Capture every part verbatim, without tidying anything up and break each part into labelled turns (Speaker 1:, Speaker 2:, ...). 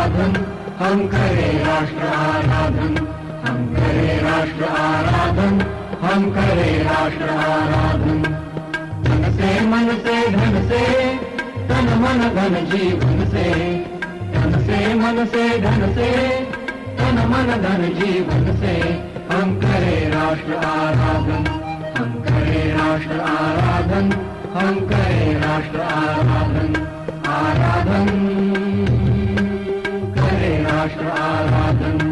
Speaker 1: आराधन, हम करें राष्ट्र आराधन, हम करें राष्ट्र आराधन, हम करें राष्ट्र आराधन। धन से मन से धन से तन मन धन जीवन से, धन से मन से धन से तन मन धन जीवन से, हम करें राष्ट्र आराधन, हम करें राष्ट्र आराधन, हम करें राष्ट्र आराधन, आराधन करें राष्ट्र आराधन।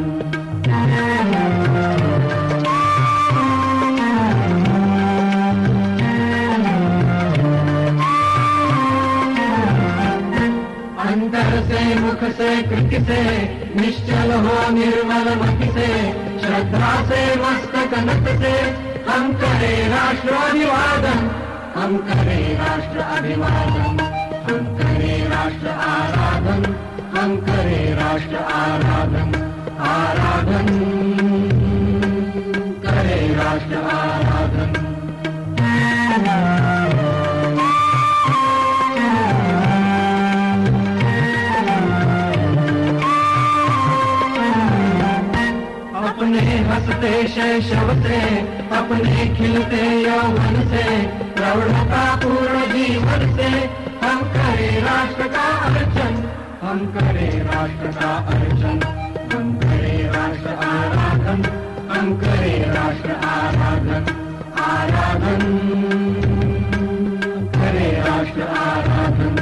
Speaker 1: अंतर से मुख से कृति से निश्चल हो निर्मल मति से, श्रद्धा से मस्तक नत से, हम करें राष्ट्र अभिवादन, हम करें राष्ट्र अभिवादन, हम करें राष्ट्र आराधन, हम करें राष्ट्र आराधन, आराधन करें राष्ट्र आराधन। अपने हंसते शैशव से, अपने खिलते यौवन से, प्रौढ़ता पूर्ण जीवन से, हम करें राष्ट्र का अर्चन, हम करें राष्ट्र का अर्चन, हम करें राष्ट्र आराधन, हम करें राष्ट्र आराधन, आराधन करें राष्ट्र आराधन।